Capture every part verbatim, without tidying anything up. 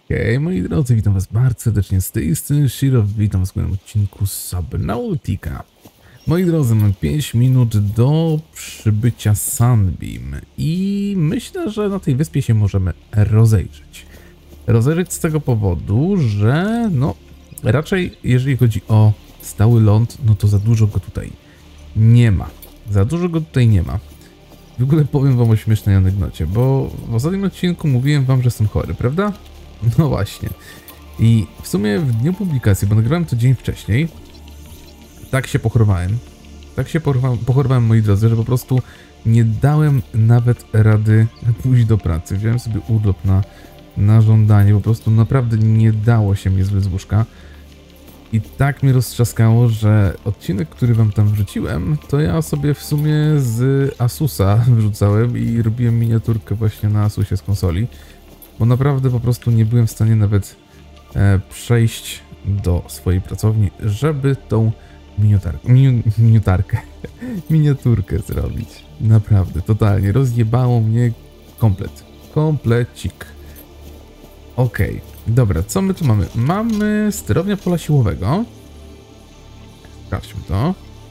Hej, moi drodzy, witam was bardzo serdecznie z tej strony Shiro, witam was w kolejnym odcinku Subnautica. Moi drodzy, mam pięć minut do przybycia Sunbeam i myślę, że na tej wyspie się możemy rozejrzeć. Rozejrzeć z tego powodu, że no raczej jeżeli chodzi o stały ląd, no to za dużo go tutaj nie ma. Za dużo go tutaj nie ma. W ogóle powiem wam o śmiesznej anegdocie, bo w ostatnim odcinku mówiłem wam, że jestem chory, prawda? No właśnie. I w sumie w dniu publikacji, bo nagrałem to dzień wcześniej, tak się pochorowałem. Tak się pochorowałem, pochorowałem, moi drodzy, że po prostu nie dałem nawet rady pójść do pracy. Wziąłem sobie urlop na, na żądanie, po prostu naprawdę nie dało się mnie zbyt z łóżka. I tak mnie roztrzaskało, że odcinek, który wam tam wrzuciłem, to ja sobie w sumie z Asusa wrzucałem i robiłem miniaturkę właśnie na Asusie z konsoli. Bo naprawdę po prostu nie byłem w stanie nawet e, przejść do swojej pracowni, żeby tą miniaturkę, mini, miniaturkę, miniaturkę zrobić. Naprawdę, totalnie. Rozjebało mnie komplet. Komplecik. Okej, okay. Dobra, co my tu mamy? Mamy sterownia pola siłowego. Sprawdźmy to.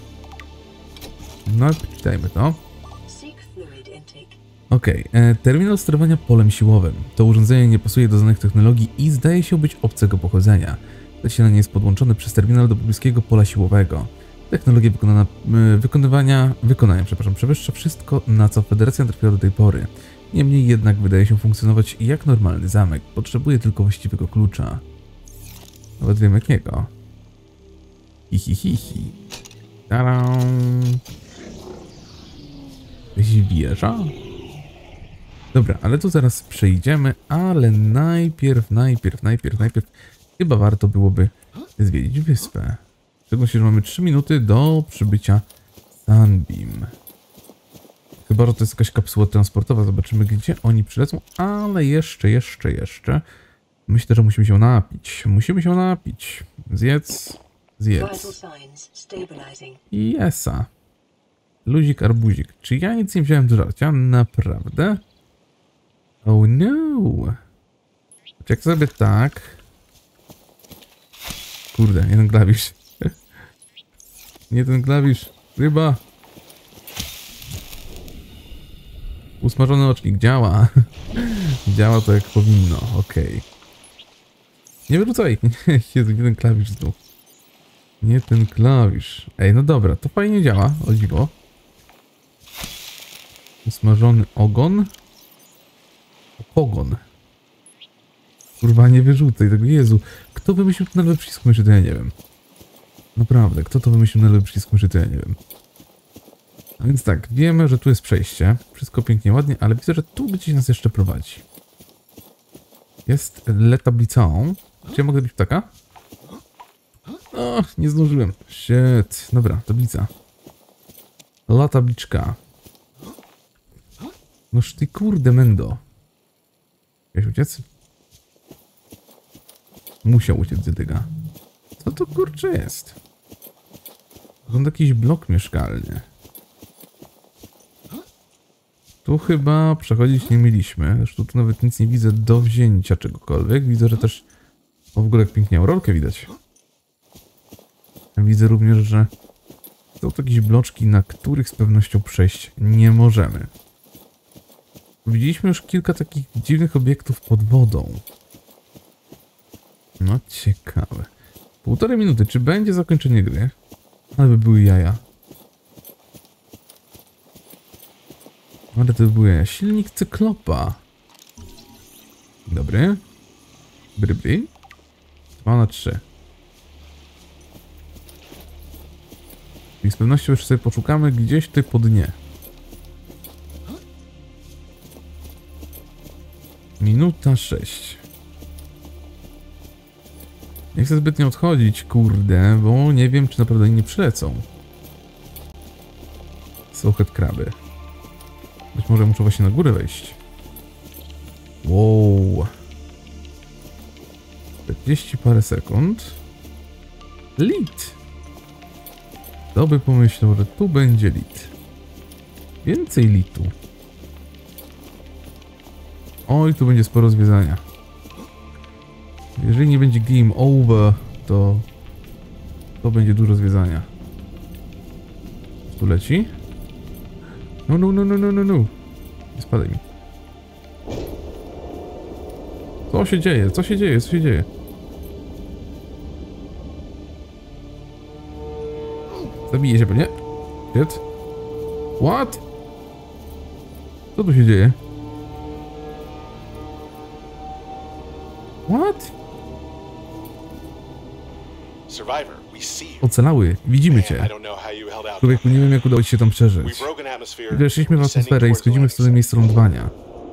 No, dajmy to. Okej, okay. Terminal sterowania polem siłowym. To urządzenie nie pasuje do znanych technologii i zdaje się być obcego pochodzenia. Zasilanie jest podłączone przez terminal do pobliskiego pola siłowego. Technologia wykonana, wykonywania, wykonania, przepraszam, przewyższa wszystko, na co Federacja trafiła do tej pory. Niemniej jednak wydaje się funkcjonować jak normalny zamek. Potrzebuje tylko właściwego klucza. Nawet wiem jakiego. Hi hi hi hi. Tadam. Jakaś wieża? Dobra, ale tu zaraz przejdziemy, ale najpierw, najpierw, najpierw, najpierw chyba warto byłoby zwiedzić wyspę. Szczególnie, że mamy trzy minuty do przybycia Sunbeam. Chyba, że to jest jakaś kapsuła transportowa, zobaczymy gdzie oni przylecą, ale jeszcze, jeszcze, jeszcze. Myślę, że musimy się napić. Musimy się napić. Zjedz, zjedz. Jesa. Luzik, arbuzik. Czy ja nic nie wziąłem do żarcia? Naprawdę? Oh no! Jak sobie tak... Kurde, nie ten klawisz. Nie ten klawisz. Ryba! Usmażony ocznik. Działa. Działa to jak powinno. Okej. Okay. Nie wyrzucaj. Jezu, nie ten klawisz znów. Nie ten klawisz. Ej, no dobra. To fajnie działa. O dziwo. Usmażony ogon. Ogon. Kurwa, nie wyrzucaj tego. Jezu. Kto wymyślił na lewy przycisk myszy, to ja nie wiem. Naprawdę. Kto to wymyślił na lewy przycisk myszy, to ja nie wiem. A więc tak. Wiemy, że tu jest przejście. Wszystko pięknie, ładnie, ale widzę, że tu gdzieś nas jeszcze prowadzi. Jest le tablicą. Czy ja mogę być ptaka? O, nie zdążyłem. Shit. Dobra, tablica. La tabliczka. Noż ty kurde mendo. Chciałeś uciec? Musiał uciec dydyga. Co to kurczę jest? Wygląda jakiś blok mieszkalny. Tu chyba przechodzić nie mieliśmy. Zresztą tu nawet nic nie widzę do wzięcia czegokolwiek. Widzę, że też... O, w ogóle jak pięknie aurorkę widać. Widzę również, że są to jakieś bloczki, na których z pewnością przejść nie możemy. Widzieliśmy już kilka takich dziwnych obiektów pod wodą. No ciekawe. Półtorej minuty. Czy będzie zakończenie gry? Ale by były jaja. Ale to by były jaja. Silnik cyklopa. Dobry. Brybry. dwa na trzy. I z pewnością już sobie poszukamy gdzieś tutaj po dnie. Minuta sześć. Nie chcę zbytnio odchodzić, kurde, bo nie wiem, czy naprawdę nie przylecą. Sołchet kraby. Być może muszę właśnie na górę wejść. Wow. czterdzieści parę sekund. Lit. Kto by pomyślał, że tu będzie lit. Więcej litu. Oj, tu będzie sporo zwiedzania. Jeżeli nie będzie game over, to... To będzie dużo zwiedzania. Tu leci? No, no, no, no, no, no, no. Nie spadaj mi. Co się dzieje? Co się dzieje? Co się dzieje? Zabije się pewnie. Shit. What? Co tu się dzieje? What? Ocalały. Widzimy cię. Człowieku, nie wiem jak udało ci się tam przeżyć. Weszliśmy w atmosferę i schodzimy w stronę miejsca lądowania.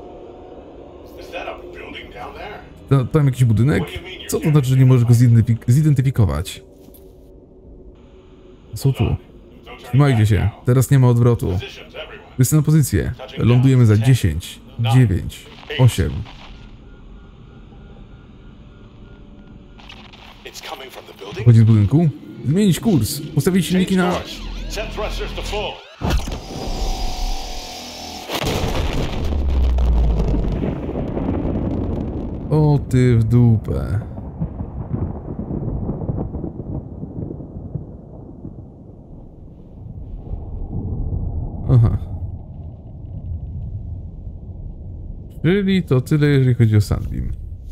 To, tam jakiś budynek? Co to znaczy, że nie możesz go zidentyfik zidentyfikować? Co tu? Trzymajcie się. Teraz nie ma odwrotu. Wszyscy na pozycję. Lądujemy za dziesięć, dziewięć, osiem. Chodzi z budynku? Zmienić kurs. Ustawić silniki na... O ty w dupę. Aha. Czyli to tyle, jeżeli chodzi o Sunbeam.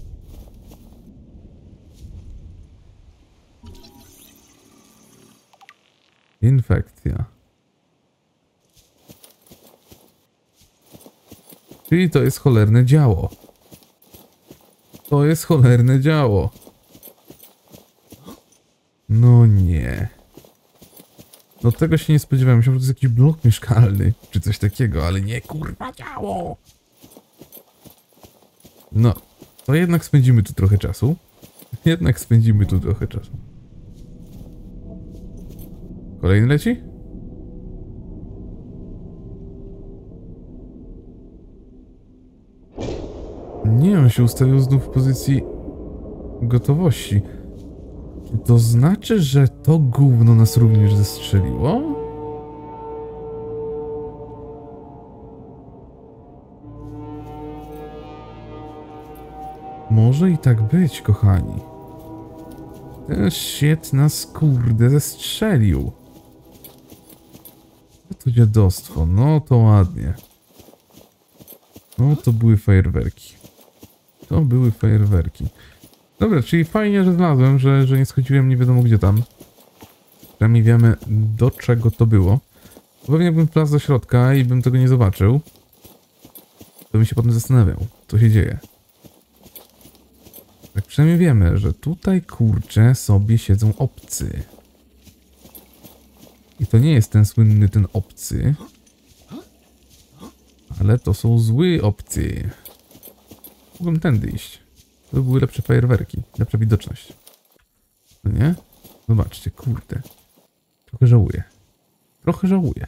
Infekcja. Czyli to jest cholerne działo. To jest cholerne działo. No nie. No tego się nie spodziewałem. Myślałem, że to jest jakiś blok mieszkalny, czy coś takiego, ale nie, kurwa, działo. No, to jednak spędzimy tu trochę czasu. Jednak spędzimy tu trochę czasu. Kolejny leci? Nie, on się ustawił znów w pozycji gotowości. Czy to znaczy, że to gówno nas również zestrzeliło? Może i tak być, kochani. Ten shit nas kurde zestrzelił. No to dziadostwo, no to ładnie. No to były fajerwerki. To były fajerwerki. Dobra, czyli fajnie, że znalazłem, że, że nie schodziłem nie wiadomo gdzie tam. Przynajmniej wiemy, do czego to było. Bo pewnie jakbym wlazł do środka i bym tego nie zobaczył, to bym się potem zastanawiał, co się dzieje. Tak przynajmniej wiemy, że tutaj, kurczę, sobie siedzą obcy. I to nie jest ten słynny ten obcy, ale to są zły obcy. Mogłem tędy iść. To by były lepsze fajerwerki, lepsza widoczność. No nie? Zobaczcie, kurde. Trochę żałuję. Trochę żałuję.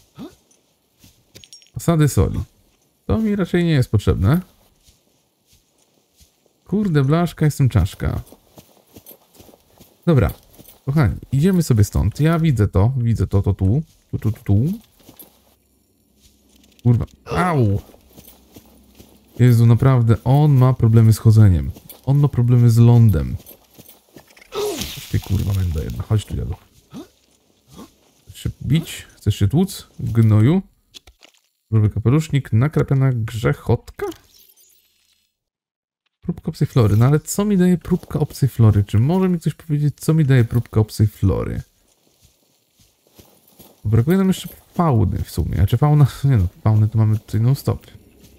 Osady soli. To mi raczej nie jest potrzebne. Kurde, blaszka, jestem czaszka. Dobra, kochani, idziemy sobie stąd. Ja widzę to, widzę to, to tu. Tu, tu, tu, tu. Kurwa, au! Jezu, naprawdę, on ma problemy z chodzeniem. On ma problemy z lądem. Ty kurwa, menda jedna. Chodź tu, jadu. Chcesz się bić? Chcesz się tłuc? Gnoju? Różowy kapelusznik, nakrapiana grzechotka? Próbka obcej flory. No ale co mi daje próbka obcej flory? Czy może mi ktoś powiedzieć, co mi daje próbka obcej flory? Brakuje nam jeszcze fauny w sumie. A czy fauna? Nie no, fauny to mamy tutaj non stop.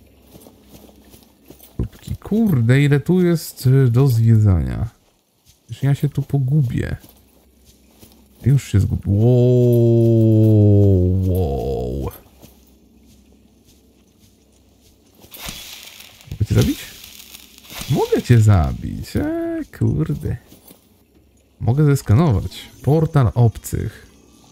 Próbki. Kurde, ile tu jest do zwiedzania. Już ja się tu pogubię. Już się zgubię. Wow, wow. Mogę cię zabić? Mogę cię zabić. Eee, kurde. Mogę zeskanować. Portal obcych.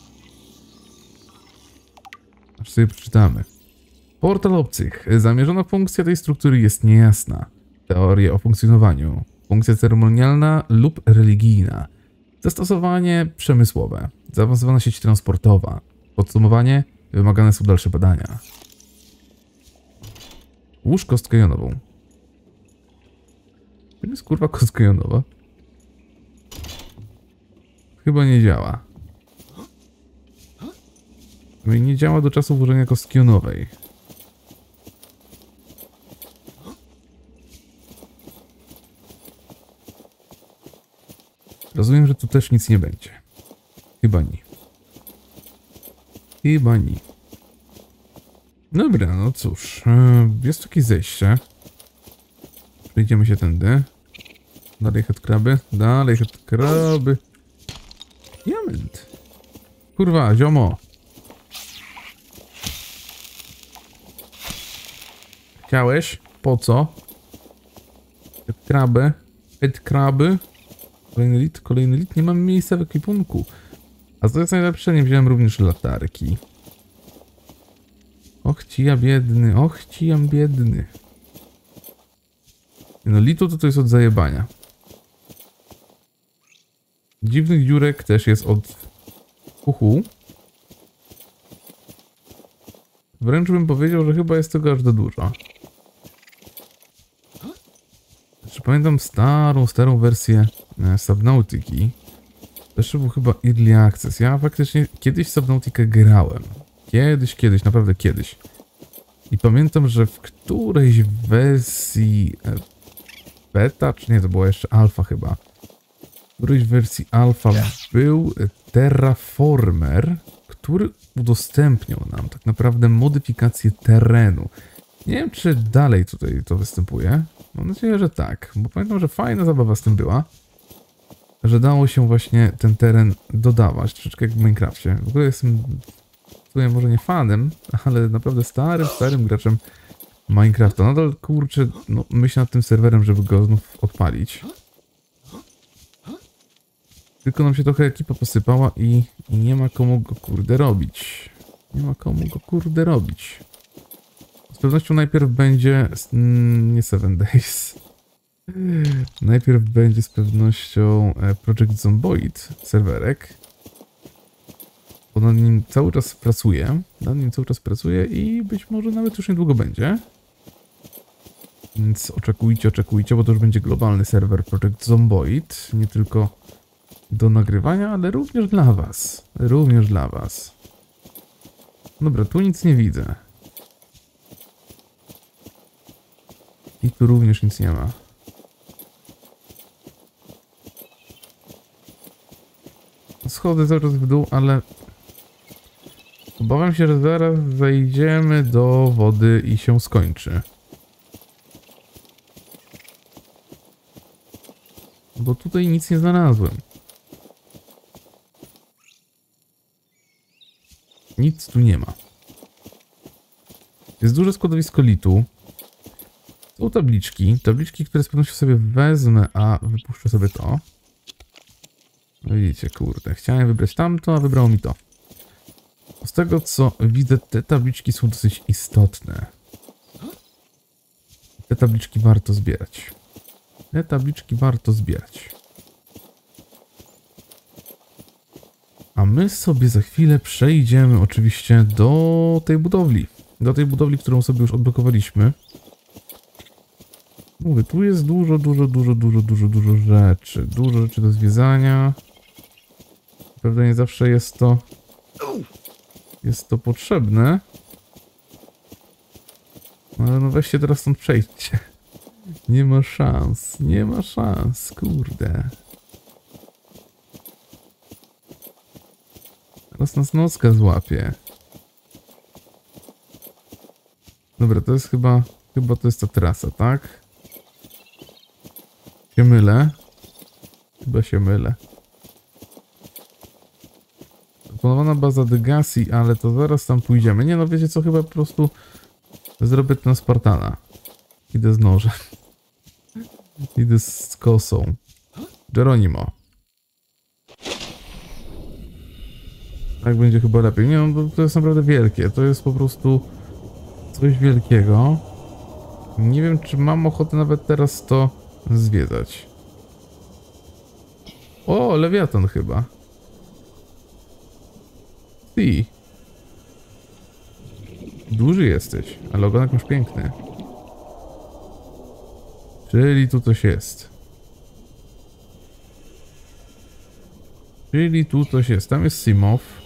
Aż sobie przeczytamy. Portal obcych. Zamierzona funkcja tej struktury jest niejasna. Teorie o funkcjonowaniu. Funkcja ceremonialna lub religijna. Zastosowanie przemysłowe. Zaawansowana sieć transportowa. Podsumowanie. Wymagane są dalsze badania. Łóż kostkę jonową. To jest kurwa kostka jonowa. Chyba nie działa. Nie działa do czasu włożenia kostki jonowej. Rozumiem, że tu też nic nie będzie. Chyba nie. Chyba nie. Dobra, no cóż. Jest tu jakieś zejście. Przejdziemy się tędy. Dalej headcraby. Dalej headcraby. Diament. Kurwa, ziomo. Chciałeś? Po co? Headcraby. Headcraby. Kolejny lit, kolejny lit. Nie mam miejsca w ekwipunku. A co jest najlepsze? Nie wziąłem również latarki. Och ci ja biedny, och ci ja biedny. No litu to to jest od zajebania. Dziwnych dziurek też jest od uchu. Wręcz bym powiedział, że chyba jest tego aż za dużo. Znaczy, pamiętam starą, starą wersję e, Subnautiki. To jeszcze był chyba Early Access. Ja faktycznie kiedyś Subnautikę grałem. Kiedyś, kiedyś, naprawdę kiedyś. I pamiętam, że w którejś wersji e, beta, czy nie, to była jeszcze alfa chyba. W którejś wersji alfa był terraformer, który udostępniał nam tak naprawdę modyfikację terenu. Nie wiem, czy dalej tutaj to występuje. Mam nadzieję, że tak, bo pamiętam, że fajna zabawa z tym była. Że dało się właśnie ten teren dodawać, troszeczkę jak w Minecrafcie. W ogóle jestem tutaj może nie fanem, ale naprawdę starym, starym graczem Minecrafta. Nadal, kurczę, no, myślę nad tym serwerem, żeby go znów odpalić. Tylko nam się trochę ekipa posypała i, i nie ma komu go kurde robić. Nie ma komu go kurde robić. Z pewnością najpierw będzie... Mm, nie Seven Days. Najpierw będzie z pewnością Project Zomboid serwerek. Bo nad nim cały czas pracuję. Nad nim cały czas pracuję i być może nawet już niedługo będzie. Więc oczekujcie, oczekujcie, bo to już będzie globalny serwer Project Zomboid. Nie tylko do nagrywania, ale również dla was. Również dla was. Dobra, tu nic nie widzę. I tu również nic nie ma. Schodzę cały czas w dół, ale obawiam się, że zaraz zejdziemy do wody i się skończy. Bo tutaj nic nie znalazłem. Nic tu nie ma. Jest duże składowisko litu. Są tabliczki. Tabliczki, które z pewnością sobie wezmę, a wypuszczę sobie to. No widzicie, kurde. Chciałem wybrać tamto, a wybrało mi to. Z tego, co widzę, te tabliczki są dosyć istotne. Te tabliczki warto zbierać. Te tabliczki warto zbierać. A my sobie za chwilę przejdziemy oczywiście do tej budowli. Do tej budowli, którą sobie już odblokowaliśmy. Mówię, tu jest dużo, dużo, dużo, dużo, dużo, dużo rzeczy. Dużo rzeczy do zwiedzania. Pewnie nie zawsze jest to... Jest to potrzebne. Ale no weźcie teraz stąd przejdźcie. Nie ma szans, nie ma szans, kurde. Teraz nas nocka złapie. Dobra, to jest chyba... Chyba to jest ta trasa, tak? Się mylę. Chyba się mylę. Zaplanowana baza Degassi, ale to zaraz tam pójdziemy. Nie no, wiecie co, chyba po prostu zrobię to na Spartana. Idę z nożem. Idę z kosą. Geronimo. Tak będzie chyba lepiej. Nie no, to jest naprawdę wielkie. To jest po prostu coś wielkiego. Nie wiem, czy mam ochotę nawet teraz to zwiedzać. O, lewiatan chyba. Ty. Duży jesteś, ale ogonek masz piękny. Czyli tu coś jest. Czyli tu coś jest. Tam jest Simow.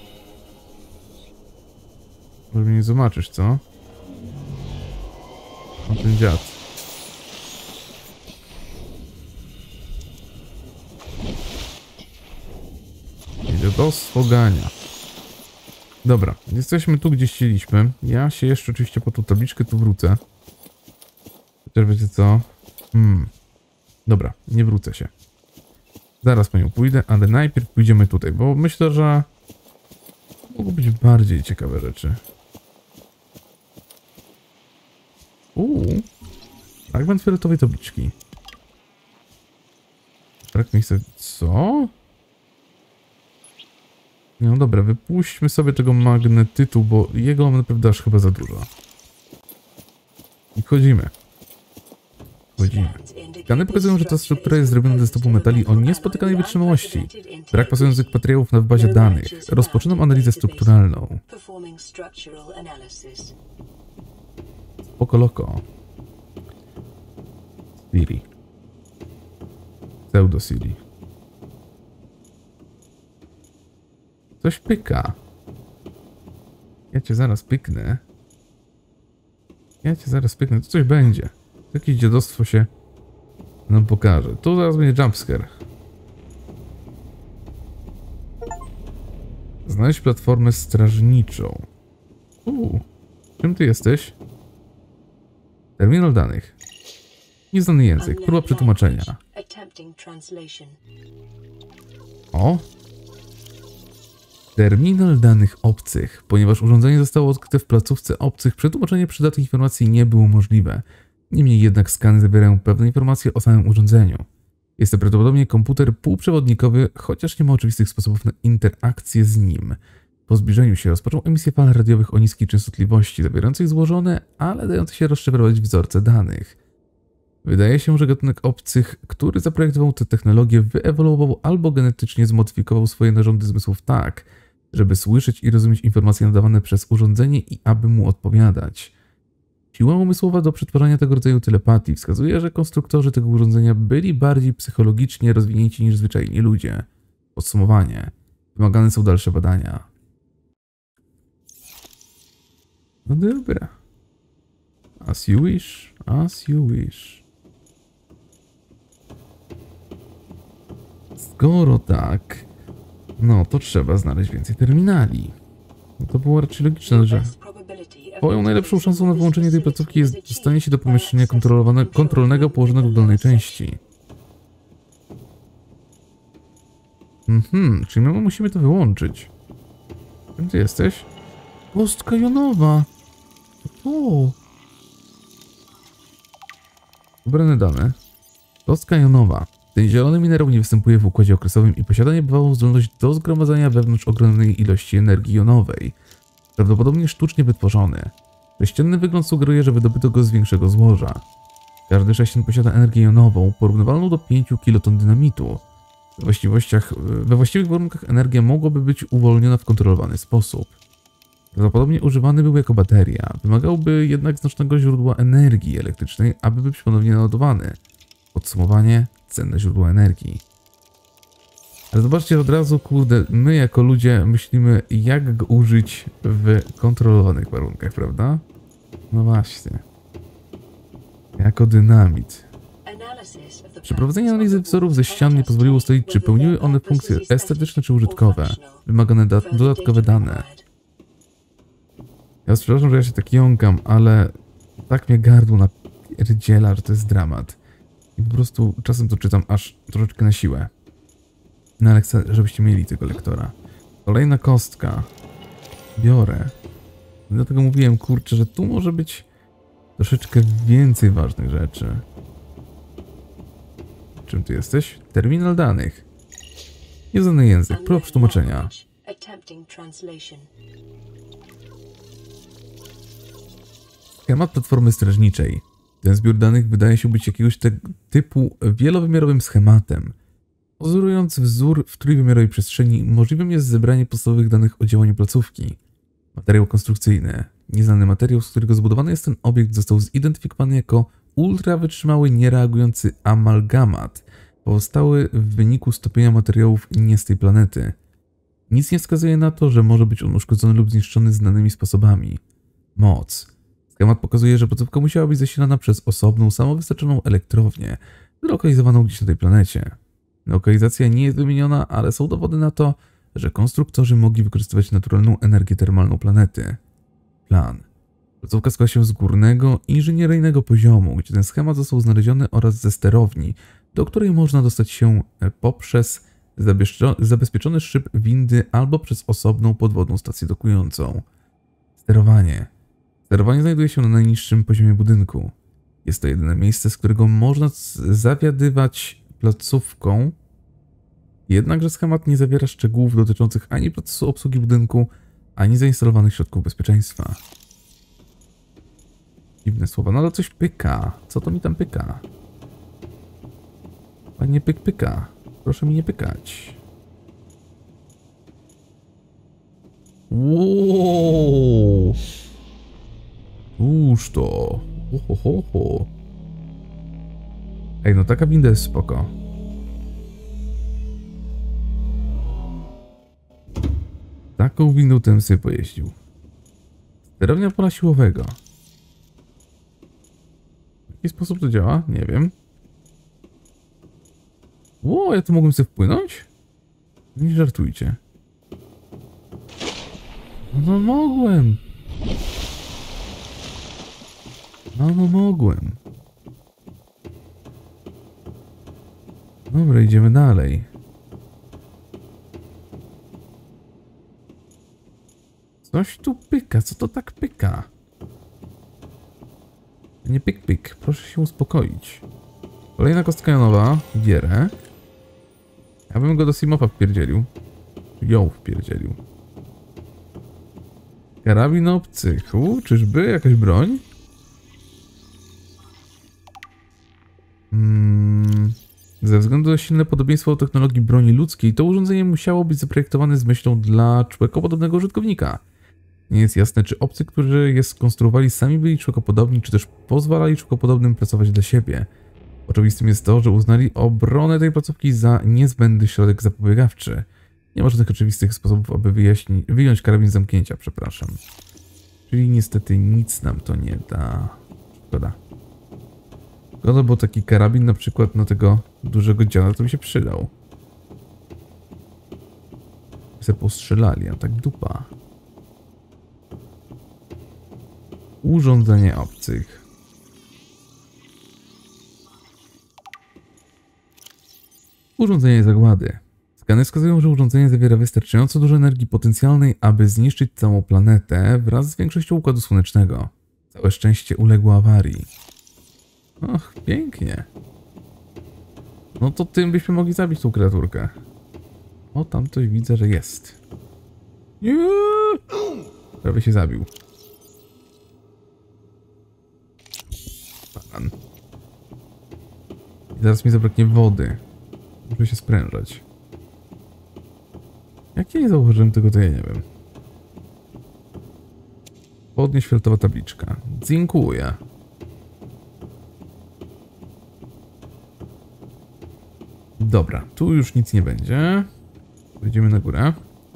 Może mnie nie zobaczysz, co? O, ten dziad. Idę do swogania. Dobra, jesteśmy tu, gdzie chcieliśmy. Ja się jeszcze oczywiście po tą tabliczkę tu wrócę. Chociaż wiecie co? Hmm. Dobra, nie wrócę się. Zaraz po nią pójdę, ale najpierw pójdziemy tutaj, bo myślę, że mogą być bardziej ciekawe rzeczy. Uuu. Fragment fioletowej tabliczki. Brak miejsca... Co? No dobra, wypuśćmy sobie tego magnetytu, bo jego mam naprawdę aż chyba za dużo. I wchodzimy. Wchodzimy. Skany pokazują, że ta struktura jest zrobiona ze stopu metali o niespotykanej wytrzymałości. Brak pasujących materiałów na bazie danych. Rozpoczynam analizę strukturalną. Spoko loko. Siri. Pseudo Siri. Coś pyka. Ja cię zaraz pyknę. Ja cię zaraz pyknę. Tu coś będzie. Jakieś dziadostwo się nam pokaże. Tu zaraz będzie jumpscare. Znaleźć platformę strażniczą. Uuu. Czym ty jesteś? Terminal danych. Nieznany język. Próba przetłumaczenia. O! Terminal danych obcych. Ponieważ urządzenie zostało odkryte w placówce obcych, przetłumaczenie przydatnych informacji nie było możliwe. Niemniej jednak skany zawierają pewne informacje o samym urządzeniu. Jest to prawdopodobnie komputer półprzewodnikowy, chociaż nie ma oczywistych sposobów na interakcję z nim. Po zbliżeniu się rozpoczął emisję fal radiowych o niskiej częstotliwości, zawierających złożone, ale dające się rozszyfrować wzorce danych. Wydaje się, że gatunek obcych, który zaprojektował tę technologię, wyewoluował albo genetycznie zmodyfikował swoje narządy zmysłów tak, żeby słyszeć i rozumieć informacje nadawane przez urządzenie i aby mu odpowiadać. Siła umysłowa do przetwarzania tego rodzaju telepatii wskazuje, że konstruktorzy tego urządzenia byli bardziej psychologicznie rozwinięci niż zwyczajni ludzie. Podsumowanie. Wymagane są dalsze badania. No dobra. As you wish, as you wish. Skoro tak, no to trzeba znaleźć więcej terminali. No to było raczej logiczne, że twoją najlepszą szansą na wyłączenie tej placówki jest dostanie się do pomieszczenia kontrolnego położonego w dolnej części. Mhm, czyli my musimy to wyłączyć. Kim ty jesteś? Kostka jonowa. O. Wybrane dane. Kostka jonowa. Ten zielony minerał nie występuje w układzie okresowym i posiada niebywałą zdolność do zgromadzenia wewnątrz ogromnej ilości energii jonowej. Prawdopodobnie sztucznie wytworzony. Sześcienny wygląd sugeruje, że wydobyto go z większego złoża. Każdy sześcian posiada energię jonową, porównywalną do pięciu kiloton dynamitu. We właściwościach, we właściwych warunkach energia mogłaby być uwolniona w kontrolowany sposób. Prawdopodobnie używany był jako bateria. Wymagałby jednak znacznego źródła energii elektrycznej, aby być ponownie naładowany. Podsumowanie: cenne źródło energii. Ale zobaczcie od razu, kurde, my jako ludzie myślimy, jak go użyć w kontrolowanych warunkach, prawda? No właśnie. Jako dynamit. Przeprowadzenie analizy wzorów ze ścian nie pozwoliło ustalić, czy pełniły one funkcje estetyczne czy użytkowe. Wymagane da dodatkowe dane. Ja przepraszam, że ja się tak jąkam, ale tak mnie gardło napierdziela, że to jest dramat. I po prostu czasem to czytam aż troszeczkę na siłę. No ale chcę, żebyście mieli tego lektora. Kolejna kostka. Biorę. Dlatego mówiłem, kurczę, że tu może być troszeczkę więcej ważnych rzeczy. Czym ty jesteś? Terminal danych. Nieznany język. Próba przetłumaczenia. Schemat platformy strażniczej. Ten zbiór danych wydaje się być jakiegoś te typu wielowymiarowym schematem. Pozorując wzór w trójwymiarowej przestrzeni, możliwym jest zebranie podstawowych danych o działaniu placówki. Materiał konstrukcyjny. Nieznany materiał, z którego zbudowany jest ten obiekt, został zidentyfikowany jako ultrawytrzymały, niereagujący amalgamat. powstały w wyniku stopienia materiałów nie z tej planety. Nic nie wskazuje na to, że może być on uszkodzony lub zniszczony znanymi sposobami. Moc. Schemat pokazuje, że placówka musiała być zasilana przez osobną, samowystarczalną elektrownię, zlokalizowaną gdzieś na tej planecie. Lokalizacja nie jest wymieniona, ale są dowody na to, że konstruktorzy mogli wykorzystywać naturalną energię termalną planety. Plan. Placówka składa się z górnego, inżynieryjnego poziomu, gdzie ten schemat został znaleziony, oraz ze sterowni, do której można dostać się poprzez zabezpieczony szyb windy albo przez osobną podwodną stację dokującą. Sterowanie. Sterowanie znajduje się na najniższym poziomie budynku. Jest to jedyne miejsce, z którego można zawiadywać placówką, jednakże schemat nie zawiera szczegółów dotyczących ani procesu obsługi budynku, ani zainstalowanych środków bezpieczeństwa. Dziwne słowa, no ale coś pyka. Co to mi tam pyka? Panie pyk pyka. Proszę mi nie pykać. Wow. Uż to. Ho, ho, ho, ho. Ej, no taka winda jest spoko. Taką windą ten sobie pojeździł. Sterownia pola siłowego. W jaki sposób to działa? Nie wiem. Ło, ja tu mogłem sobie wpłynąć? Nie żartujcie. No, no mogłem. No, no mogłem. Dobra, idziemy dalej. Coś tu pyka, co to tak pyka? Nie pyk pyk, proszę się uspokoić. Kolejna kostka jonowa, gierę. Ja bym go do Simopa wpierdzielił. Ją wpierdzielił. Karabin obcych. U, czyżby? Jakaś broń? Hmm. Ze względu na silne podobieństwo do technologii broni ludzkiej, to urządzenie musiało być zaprojektowane z myślą dla człowiekopodobnego użytkownika. Nie jest jasne, czy obcy, którzy je skonstruowali, sami byli człowiekopodobni, czy też pozwalali człowiekopodobnym pracować dla siebie. Oczywistym jest to, że uznali obronę tej placówki za niezbędny środek zapobiegawczy. Nie ma żadnych oczywistych sposobów, aby wyjaśnić, wyjąć karabin z zamknięcia, przepraszam. Czyli niestety nic nam to nie da. Szkoda. Szkoda, bo taki karabin na przykład na tego dużego dziada to by się przydał. Se postrzelali, a tak dupa. Urządzenie obcych. Urządzenie zagłady. Skany wskazują, że urządzenie zawiera wystarczająco dużo energii potencjalnej, aby zniszczyć całą planetę wraz z większością Układu Słonecznego. Całe szczęście uległo awarii. Och, pięknie. No to tym byśmy mogli zabić tą kreaturkę. O, tam coś widzę, że jest. Nie! Prawie się zabił. Pan. I zaraz mi zabraknie wody. Muszę się sprężać. Jak ja nie zauważyłem tego, to ja nie wiem. Podnieś fioletowa tabliczka. Dziękuję. Dobra, tu już nic nie będzie. Wejdziemy na górę.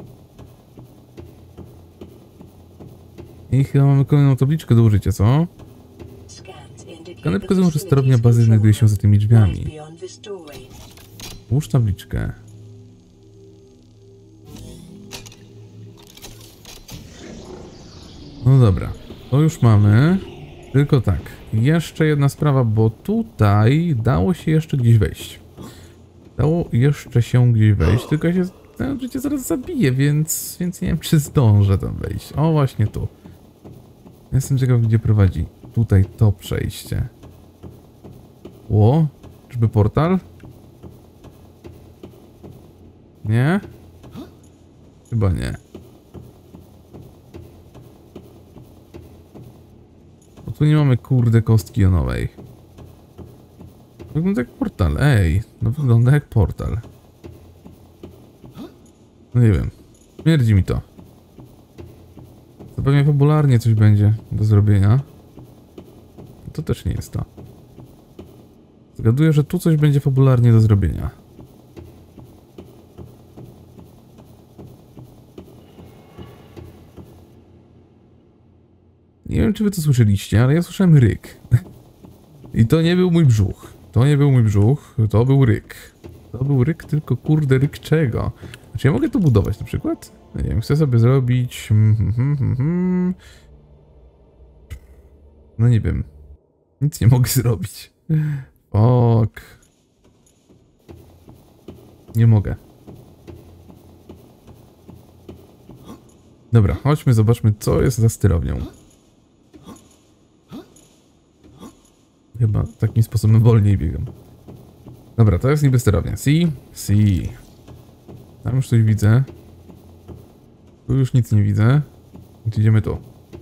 I chyba mamy kolejną tabliczkę do użycia, co? Skany pokazują, że sterownia bazy znajduje się za tymi drzwiami. Włóż tabliczkę. No dobra, to już mamy. Tylko tak, jeszcze jedna sprawa, bo tutaj dało się jeszcze gdzieś wejść. Dało jeszcze się gdzieś wejść, tylko ja się ten życie zaraz zabiję, więc, więc nie wiem, czy zdążę tam wejść. O, właśnie tu. Jestem ciekaw, gdzie prowadzi. Tutaj to przejście. Ło, czyżby portal? Nie? Chyba nie. Bo tu nie mamy, kurde, kostki jonowej. Wygląda jak portal, ej. No wygląda jak portal. No nie wiem. Śmierdzi mi to. To pewnie fabularnie coś będzie do zrobienia. To też nie jest to. Zgaduję, że tu coś będzie fabularnie do zrobienia. Nie wiem, czy wy to słyszeliście, ale ja słyszałem ryk. I to nie był mój brzuch. To nie był mój brzuch, to był ryk. To był ryk, tylko kurde, ryk czego? Czy ja mogę to budować na przykład? Nie wiem, chcę sobie zrobić... No nie wiem. Nic nie mogę zrobić. Ok. Nie mogę. Dobra, chodźmy, zobaczmy, co jest za sterownią. Chyba takim sposobem wolniej biegam. Dobra, to jest niby sterownia. Si, si. Tam już coś widzę. Tu już nic nie widzę. Więc idziemy tu.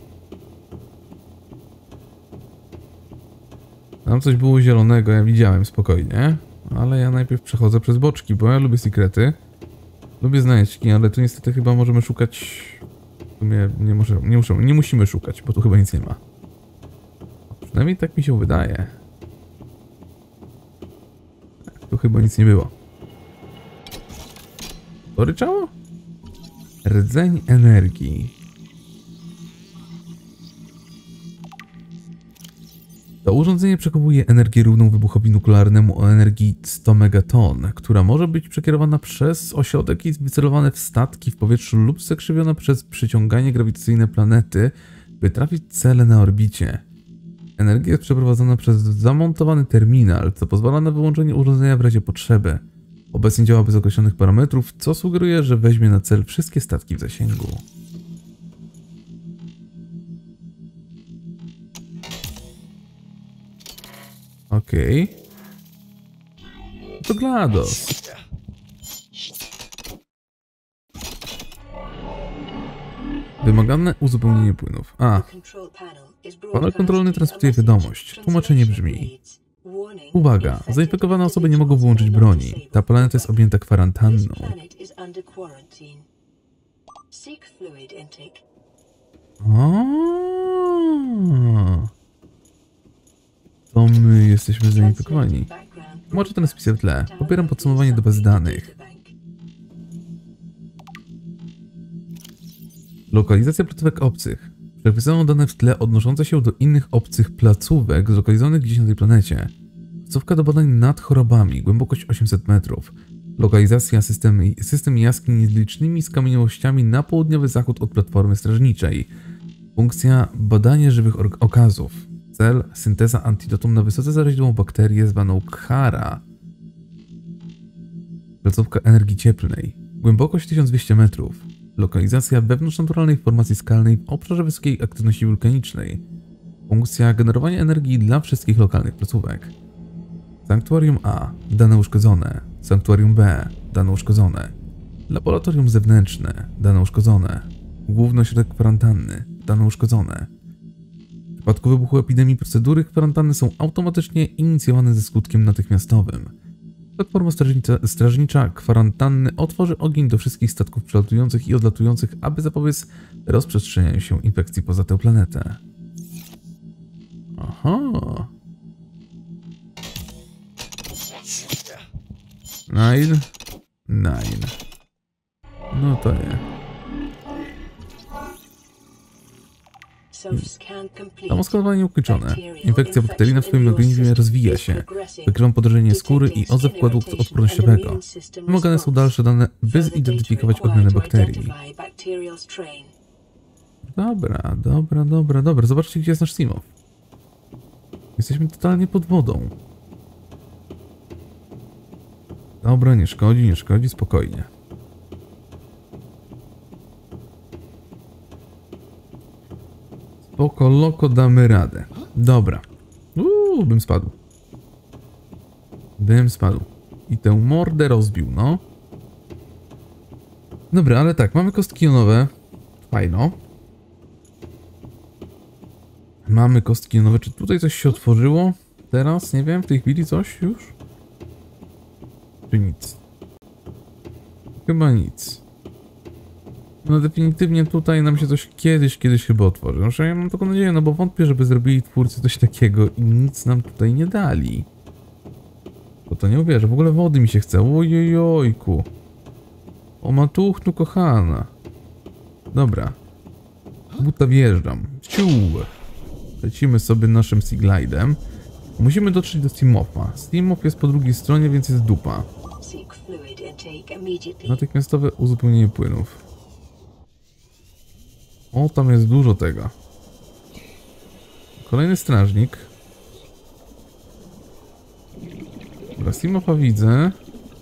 Tam coś było zielonego, ja widziałem spokojnie. Ale ja najpierw przechodzę przez boczki, bo ja lubię sekrety. Lubię znajdźki, ale tu niestety chyba możemy szukać... W sumie nie, może, nie, muszę, nie musimy szukać, bo tu chyba nic nie ma. Przynajmniej tak mi się wydaje. Tu chyba nic nie było. To ryczało? Rdzeń energii. To urządzenie przechowuje energię równą wybuchowi nuklearnemu o energii sto megaton, która może być przekierowana przez ośrodek i wycelowane w statki w powietrzu lub zakrzywiona przez przyciąganie grawitacyjne planety, by trafić w cele na orbicie. Energia jest przeprowadzana przez zamontowany terminal, co pozwala na wyłączenie urządzenia w razie potrzeby. Obecnie działa bez określonych parametrów, co sugeruje, że weźmie na cel wszystkie statki w zasięgu. Okej. Okay. To GLaDOS. Wymagane uzupełnienie płynów. A. Panel kontrolny transmituje wiadomość. Tłumaczenie brzmi: uwaga, zainfekowane osoby nie mogą wyłączyć broni. Ta planeta jest objęta kwarantanną. O. To my jesteśmy zainfekowani. Może transmisja w tle. Pobieram podsumowanie do bazy danych. Lokalizacja placówek obcych. Przechwycono dane w tle odnoszące się do innych obcych placówek zlokalizowanych gdzieś na tej planecie. Placówka do badań nad chorobami, głębokość osiemset metrów. Lokalizacja system, system jaskiń z licznymi skamieniałościami na południowy zachód od platformy strażniczej. Funkcja badanie żywych okazów. Cel synteza antidotum na wysoce zaraźliwą bakterię zwaną Khara. Placówka energii cieplnej. Głębokość tysiąc dwieście metrów. Lokalizacja wewnątrznaturalnej formacji skalnej w obszarze wysokiej aktywności wulkanicznej. Funkcja generowania energii dla wszystkich lokalnych placówek. Sanktuarium A. Dane uszkodzone. Sanktuarium B. Dane uszkodzone. Laboratorium zewnętrzne. Dane uszkodzone. Główny ośrodek kwarantanny. Dane uszkodzone. W przypadku wybuchu epidemii procedury kwarantanny są automatycznie inicjowane ze skutkiem natychmiastowym. Platforma strażnicza, strażnicza kwarantanny otworzy ogień do wszystkich statków przelatujących i odlatujących, aby zapobiec rozprzestrzenianiu się infekcji poza tę planetę. Aha. Nine. Nine. No to nie. Samoskanowanie ukończone. Infekcja bakteryjna w swoim organizmie rozwija się. Wykrywam podejrzenie skóry i odzew układu odpornościowego. Wymagane są dalsze dane, by zidentyfikować odmianę bakterii. Dobra, dobra, dobra, dobra. Zobaczcie, gdzie jest nasz Simow. Jesteśmy totalnie pod wodą. Dobra, nie szkodzi, nie szkodzi, spokojnie. Spoko, loko, damy radę. Dobra. Uuu, bym spadł. Bym spadł. I tę mordę rozbił, no. Dobra, ale tak, mamy kostki jonowe. Fajno. Mamy kostki jonowe. Czy tutaj coś się otworzyło? Teraz, nie wiem, w tej chwili coś już? Czy nic? Chyba nic. No definitywnie tutaj nam się coś kiedyś, kiedyś chyba otworzy. Znaczy ja mam taką nadzieję, no bo wątpię, żeby zrobili twórcy coś takiego i nic nam tutaj nie dali. to, nie uwierzę. W ogóle wody mi się chce. Ojojojku. O matuchnu kochana. Dobra. Buta wjeżdżam. Ciu. Lecimy sobie naszym Sea Glidem. Musimy dotrzeć do Steamofa. Steamof jest po drugiej stronie, więc jest dupa. Natychmiastowe uzupełnienie płynów. O, tam jest dużo tego. Kolejny strażnik. Dobra, Steamofa widzę.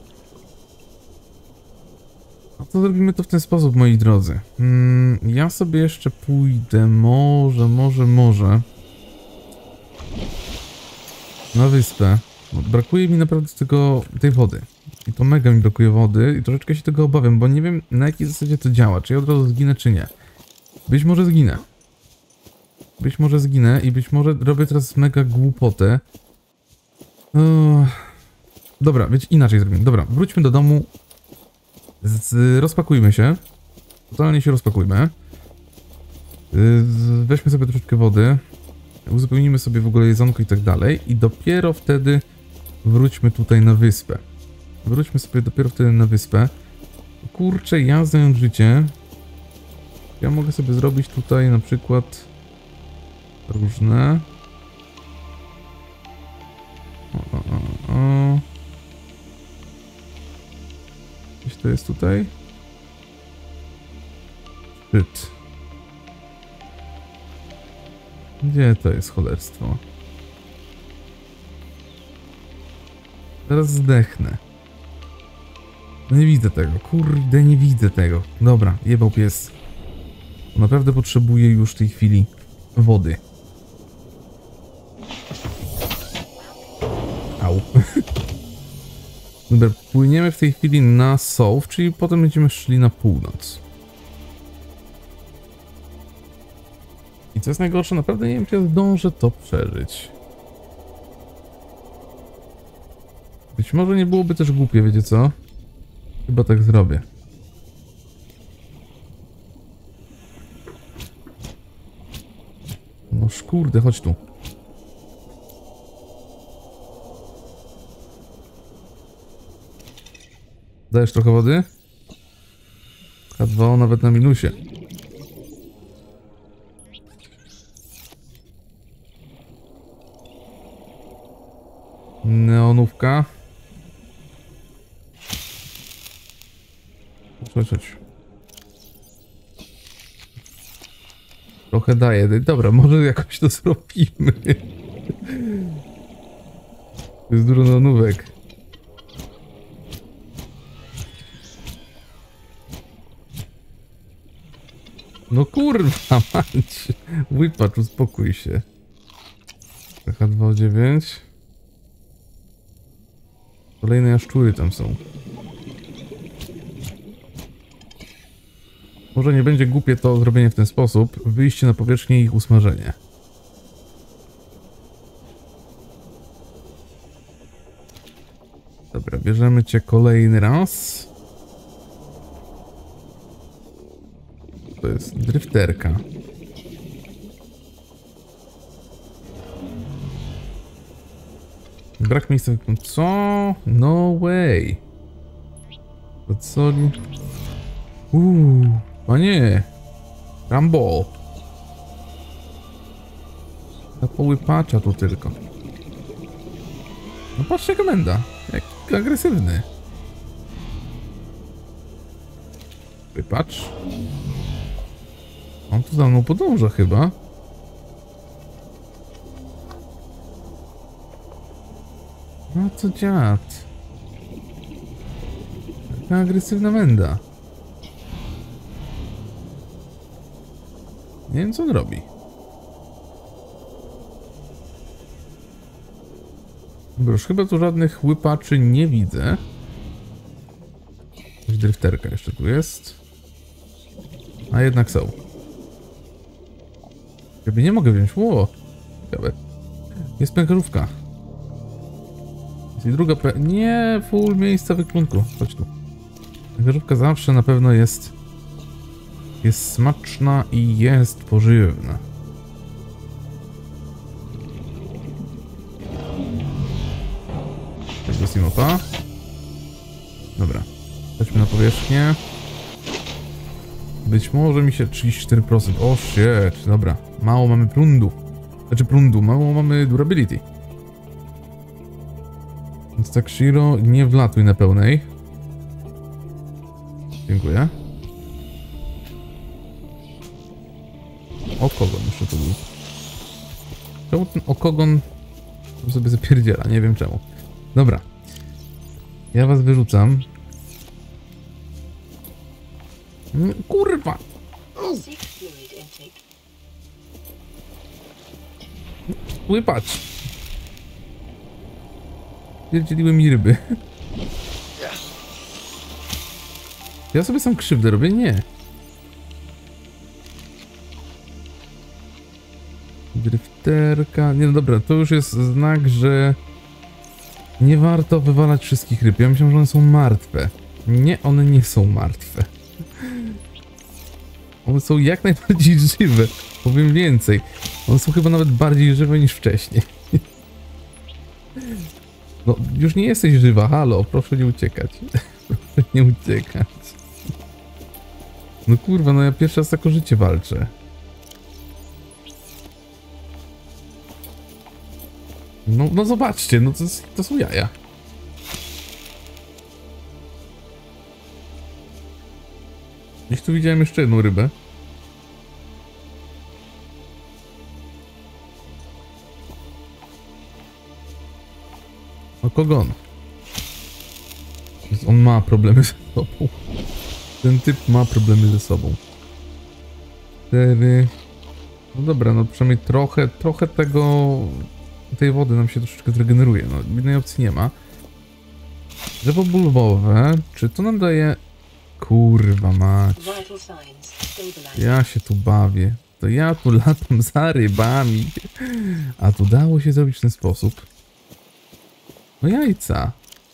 A to zrobimy to w ten sposób, moi drodzy. Hmm, ja sobie jeszcze pójdę, może, może, może na wyspę. Bo brakuje mi naprawdę tego, tej wody. I to mega mi brakuje wody i troszeczkę się tego obawiam, bo nie wiem, na jakiej zasadzie to działa. Czy ja od razu zginę, czy nie. Być może zginę. Być może zginę i być może robię teraz mega głupotę. Uff. Dobra, wiecie, inaczej zrobimy. Dobra, wróćmy do domu. Z, rozpakujmy się. Totalnie się rozpakujmy. Z, weźmy sobie troszeczkę wody. Uzupełnimy sobie w ogóle jedzonko i tak dalej. I dopiero wtedy wróćmy tutaj na wyspę. Wróćmy sobie dopiero wtedy na wyspę. Kurczę, ja zająć życie. Ja mogę sobie zrobić tutaj na przykład różne. O, o, o, o. Gdzieś to jest tutaj? Szczyt. Gdzie to jest cholerstwo? Teraz zdechnę. No nie widzę tego. Kurde, nie widzę tego. Dobra, jebał pies. Naprawdę potrzebuję już w tej chwili wody. Au. Dobra, płyniemy w tej chwili na South, czyli potem będziemy szli na północ. I co jest najgorsze, naprawdę nie wiem, czy ja zdążę to przeżyć. Być może nie byłoby też głupie, wiecie co? Chyba tak zrobię. No kurde, chodź tu. Dajesz trochę wody? H dwa O nawet na minusie. Neonówka. Chodź, chodź. Trochę daję. Dobra, może jakoś to zrobimy. To jest dużo neonówek. No kurwa mać. Wypacz, uspokój się. H dwa O dziewięć. Kolejne jaszczury tam są. Może nie będzie głupie to zrobienie w ten sposób. Wyjście na powierzchnię i ich usmażenie. Dobra, bierzemy cię kolejny raz. To jest drifterka. Brak miejsca. Co? No way. To co? Uuu, panie. Rambo. Na połypacza tu tylko. No patrzcie, komenda. Jak agresywny. Wypacz. On tu za mną podąża chyba. No co dziad? Taka agresywna menda. Nie wiem co on robi. Dobra, już chyba tu żadnych łypaczy nie widzę. Jakaś drifterka jeszcze tu jest. A jednak są. Chyba nie mogę wziąć. Ło! Ciekawe. Jest pękarzówka. Jest i druga pe... Nie, full miejsca w ekwipunku. Chodź tu. Pękarzówka zawsze na pewno jest... Jest smaczna i jest pożywna. Tego Simopa. Dobra. Chodźmy na powierzchnię. Być może mi się trzydzieści cztery procent. O shit. Dobra. Mało mamy prądu. Znaczy prądu. Mało mamy durability. Więc tak, Shiro, nie wlatuj na pełnej. Dziękuję. Okogon jeszcze tu był. Czemu ten okogon sobie zapierdziela? Nie wiem czemu. Dobra. Ja was wyrzucam. Kurwa! Łypać! Pierdzieliły mi ryby. Ja sobie sam krzywdę robię? Nie. Drifterka... Nie, no dobra, to już jest znak, że nie warto wywalać wszystkich ryb. Ja myślałem, że one są martwe. Nie, one nie są martwe. One są jak najbardziej żywe. Powiem więcej. One są chyba nawet bardziej żywe niż wcześniej. No, już nie jesteś żywa, halo, proszę nie uciekać. Proszę nie uciekać. No kurwa, no ja pierwszy raz tak o życie walczę. No, no zobaczcie, no to, to są jaja. Gdzieś tu widziałem jeszcze jedną rybę. No kogon. On ma problemy ze sobą. Ten typ ma problemy ze sobą. Cztery. No dobra, no przynajmniej trochę, trochę tego... tej wody nam się troszeczkę zregeneruje. No, innej opcji nie ma. Drzewo bulwowe. Czy to nam daje... Kurwa mać. Ja się tu bawię. To ja tu latam za rybami. A tu dało się zrobić w ten sposób. No jajca.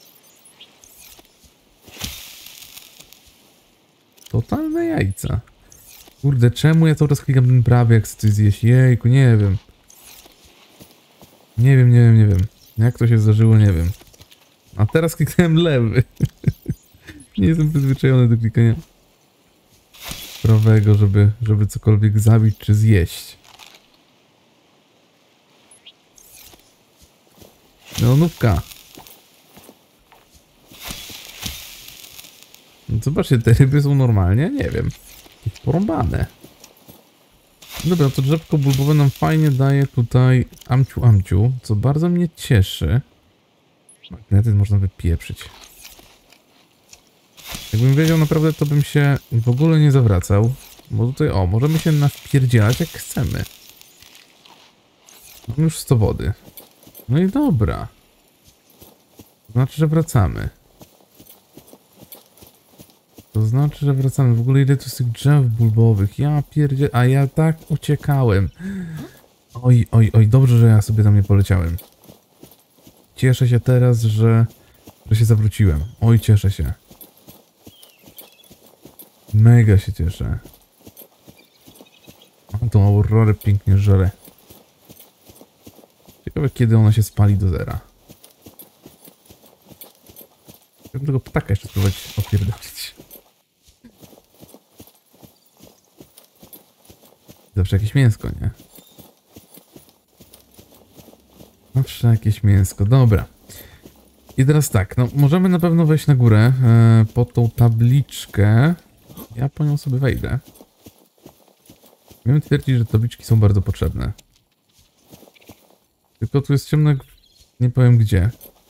Totalne jajca. Kurde, czemu ja cały czas klikam ten prawy, jak chcę coś zjeść? Jejku, nie wiem. Nie wiem, nie wiem, nie wiem. Jak to się zdarzyło, nie wiem. A teraz kliknąłem lewy. Nie jestem przyzwyczajony do klikania prawego, żeby, żeby cokolwiek zabić czy zjeść. Neonówka. No zobaczcie, te ryby są normalnie? Nie wiem. Jest porąbane. Dobra, to drzewko bulbowe nam fajnie daje tutaj amciu amciu, co bardzo mnie cieszy. Magnetyt można wypieprzyć. Jakbym wiedział naprawdę, to bym się w ogóle nie zawracał. Bo tutaj, o, możemy się nawpierdzielać jak chcemy. Mam już sto wody. No i dobra. To znaczy, że wracamy. To znaczy, że wracamy. W ogóle ile tu jest tych drzew bulbowych. Ja pierdzie... A ja tak uciekałem. Oj, oj, oj. Dobrze, że ja sobie tam nie poleciałem. Cieszę się teraz, że... że się zawróciłem. Oj, cieszę się. Mega się cieszę. O, tą aurorę pięknie żre. Ciekawe, kiedy ona się spali do zera. Chciałbym tego ptaka jeszcze spróbować opierdolić. Zawsze jakieś mięsko, nie? Zawsze jakieś mięsko, dobra. I teraz tak, no możemy na pewno wejść na górę e, po tą tabliczkę. Ja po nią sobie wejdę. Wiem twierdzić, że tabliczki są bardzo potrzebne. Tylko tu jest ciemno, nie powiem gdzie.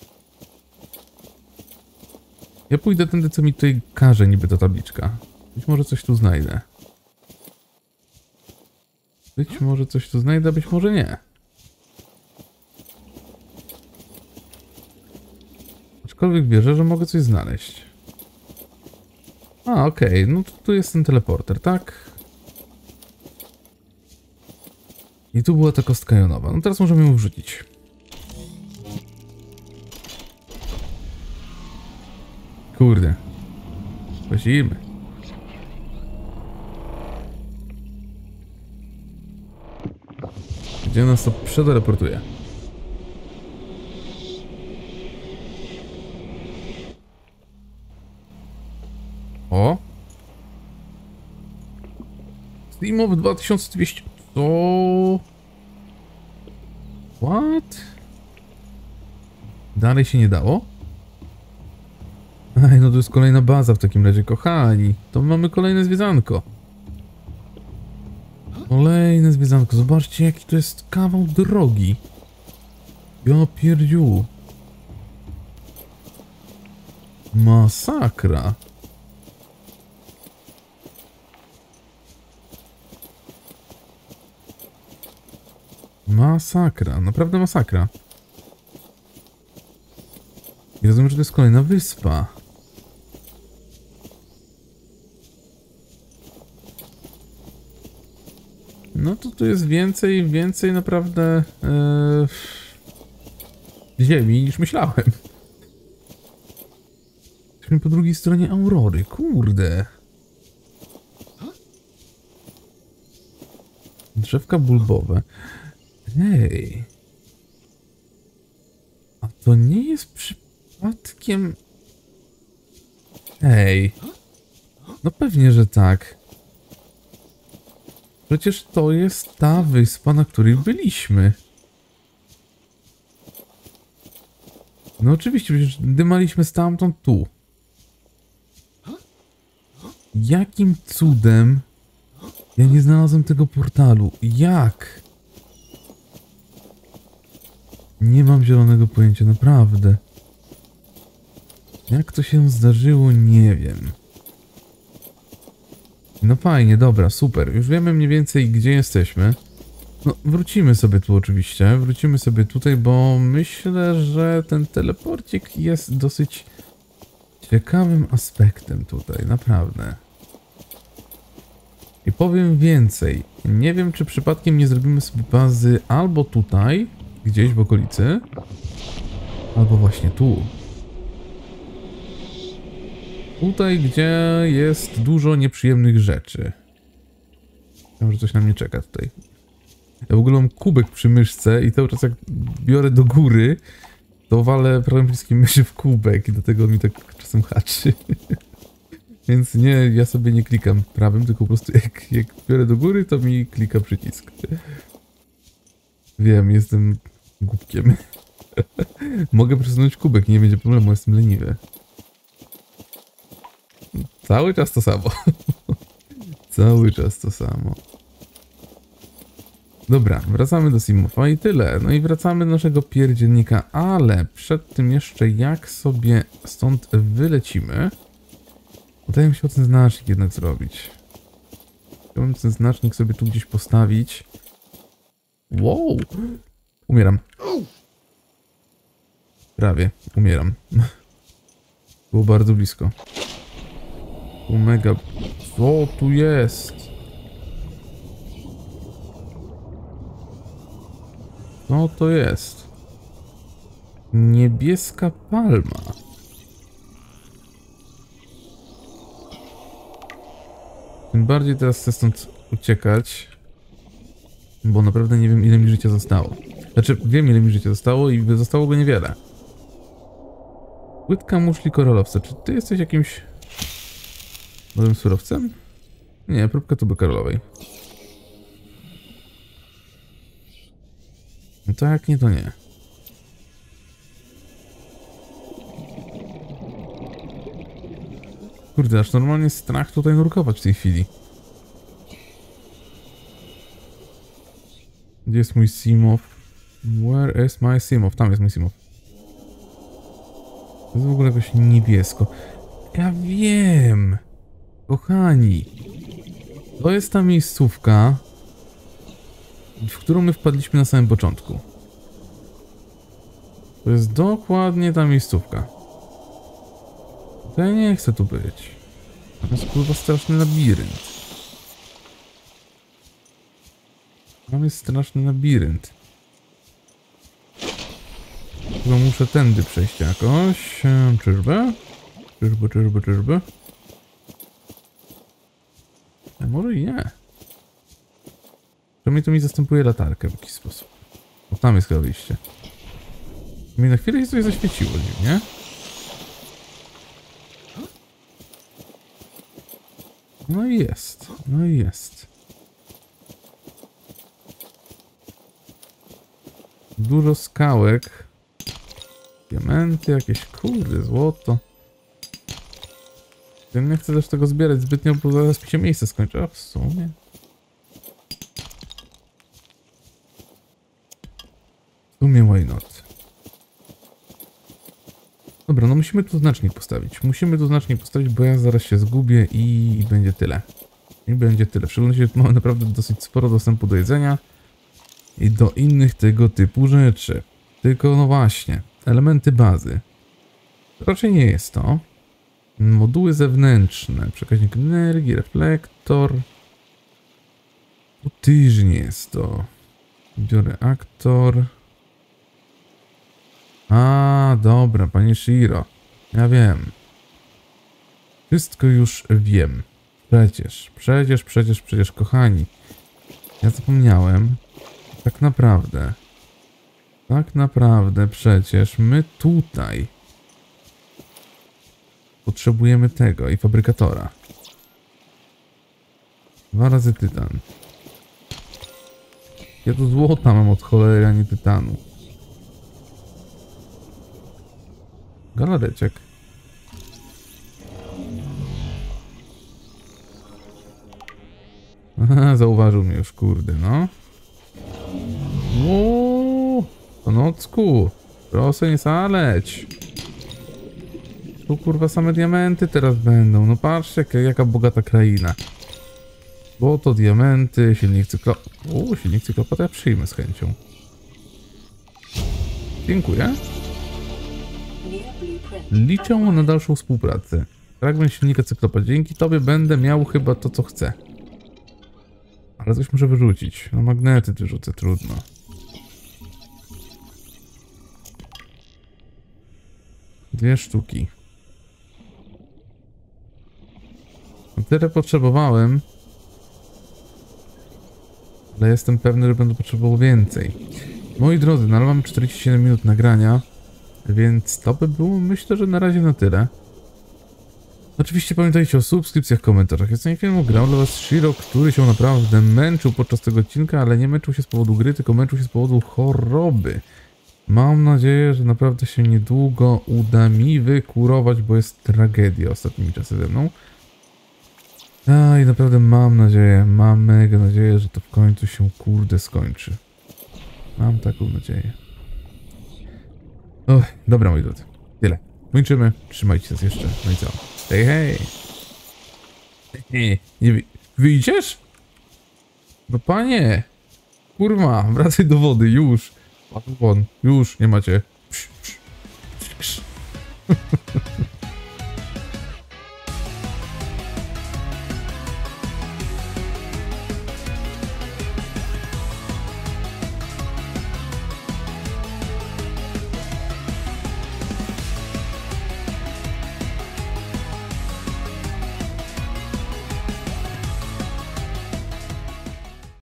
Ja pójdę tędy, co mi tutaj każe niby ta tabliczka. Być może coś tu znajdę. Być może coś tu znajdę, być może nie. Aczkolwiek wierzę, że mogę coś znaleźć. A, okej, okay. No to tu jest ten teleporter, tak? I tu była ta kostka jonowa. No teraz możemy ją wrzucić. Kurde. Właścimy. Gdzie nas to przeteleportuje? O! Steamowy dwa tysiące dwieście... Co? What? Dalej się nie dało? Ej, no to jest kolejna baza w takim razie, kochani. To mamy kolejne zwiedzanko. Kolejne zwiedzanko. Zobaczcie, jaki to jest kawał drogi. Ja pierdziu. Masakra. Masakra. Naprawdę masakra. I rozumiem, że to jest kolejna wyspa. No to tu jest więcej, więcej naprawdę ee, ziemi niż myślałem. Jesteśmy po drugiej stronie Aurory, kurde. Drzewka bulbowe. Hej. A to nie jest przypadkiem... Hej. No pewnie, że tak. Przecież to jest ta wyspa, na której byliśmy. No oczywiście, przecież dymaliśmy stamtąd tu. Jakim cudem ja nie znalazłem tego portalu? Jak? Nie mam zielonego pojęcia, naprawdę. Jak to się zdarzyło, nie wiem. No fajnie, dobra, super. Już wiemy mniej więcej, gdzie jesteśmy. No, wrócimy sobie tu oczywiście. Wrócimy sobie tutaj, bo myślę, że ten teleporcik jest dosyć ciekawym aspektem tutaj, naprawdę. I powiem więcej. Nie wiem, czy przypadkiem nie zrobimy sobie bazy albo tutaj, gdzieś w okolicy, albo właśnie tu. Tutaj, gdzie jest dużo nieprzyjemnych rzeczy. Wiem, że coś na mnie czeka tutaj. Ja w ogóle mam kubek przy myszce i cały czas jak biorę do góry, to walę prawym przyciskiem myszy w kubek i dlatego mi tak czasem haczy. Więc nie, ja sobie nie klikam prawym, tylko po prostu jak, jak biorę do góry, to mi klika przycisk. Wiem, jestem głupkiem. Mogę przesunąć kubek, nie będzie problemu, jestem leniwy. Cały czas to samo. Cały czas to samo. Dobra, wracamy do Simofa i tyle. No i wracamy do naszego pierdzielnika, ale przed tym jeszcze jak sobie stąd wylecimy. Udaje mi się ten znacznik jednak zrobić. Chciałbym ten znacznik sobie tu gdzieś postawić. Wow! Umieram. Prawie, umieram. Było bardzo blisko. Było mega... Co tu jest? Co to jest? Niebieska palma. Tym bardziej teraz chcę stąd uciekać, bo naprawdę nie wiem, ile mi życia zostało. Znaczy, wiem, ile mi życia zostało i zostało go niewiele. Płytka muszli koralowca. Czy ty jesteś jakimś nowym surowcem? Nie, próbka tuby koralowej. No to jak nie, to nie. Kurde, aż normalnie strach tutaj nurkować w tej chwili. Gdzie jest mój Simof? Where is my Simof? Tam jest mój Simof. To jest w ogóle jakoś niebiesko. Ja wiem! Kochani! To jest ta miejscówka, w którą my wpadliśmy na samym początku. To jest dokładnie ta miejscówka. To ja nie chcę tu być. To jest kurwa straszny labirynt. Tam jest straszny labirynt. Chyba muszę tędy przejść jakoś. Czyżby? Czyżby, czyżby, czyżby? A może i nie. Przynajmniej to mi zastępuje latarkę w jakiś sposób. Bo tam jest chyba wyjście. Mi na chwilę się coś zaświeciło, nie? No i jest, no i jest. Dużo skałek. Diamenty, jakieś kurde, złoto. Ja nie chcę też tego zbierać zbytnio, bo zaraz mi się miejsce skończy. A w sumie... W sumie why not? Dobra, no musimy tu znacznik postawić. Musimy tu znacznik postawić, bo ja zaraz się zgubię i będzie tyle. I będzie tyle. W szczególności mamy naprawdę dosyć sporo dostępu do jedzenia i do innych tego typu rzeczy. Tylko no właśnie, elementy bazy. Raczej nie jest to. Moduły zewnętrzne, przekaźnik energii, reflektor. Tu też nie jest to. Bioreaktor. A, dobra, panie Shiro. Ja wiem. Wszystko już wiem. Przecież, przecież, przecież, przecież, kochani. Ja zapomniałem. Tak naprawdę. Tak naprawdę przecież my tutaj potrzebujemy tego i fabrykatora. Dwa razy tytan. Ja tu złota mam od cholery, a nie tytanu. Galareczek. Aha, zauważył mnie już, kurde, no. Ło, po nocku. Proszę nie szaleć. Tu kurwa same diamenty teraz będą. No patrzcie, jaka, jaka bogata kraina. Złoto, diamenty, silnik cyklopa. O, silnik cyklopa to ja przyjmę z chęcią. Dziękuję. Liczę na dalszą współpracę. Fragment silnika cyklopa. Dzięki tobie będę miał chyba to, co chcę. Ale coś muszę wyrzucić. No magnety wyrzucę, trudno. Dwie sztuki. No tyle potrzebowałem. Ale jestem pewny, że będę potrzebował więcej. Moi drodzy, no ale mam czterdzieści siedem minut nagrania. Więc to by było, myślę, że na razie na tyle. Oczywiście pamiętajcie o subskrypcjach, komentarzach. Jest ten film, grał dla was Shiro, który się naprawdę męczył podczas tego odcinka, ale nie męczył się z powodu gry, tylko męczył się z powodu choroby. Mam nadzieję, że naprawdę się niedługo uda mi wykurować, bo jest tragedia ostatnimi czasy ze mną. A i naprawdę mam nadzieję, mam mega nadzieję, że to w końcu się kurde skończy. Mam taką nadzieję. Och, dobra moi drodzy, tyle. Kończymy, trzymajcie się jeszcze, no i co? Hej, hej! Nie, nie wy... wyjdziesz? No panie! Kurwa, wracaj do wody, już! Won, już, nie macie. Psz, psz, psz, psz.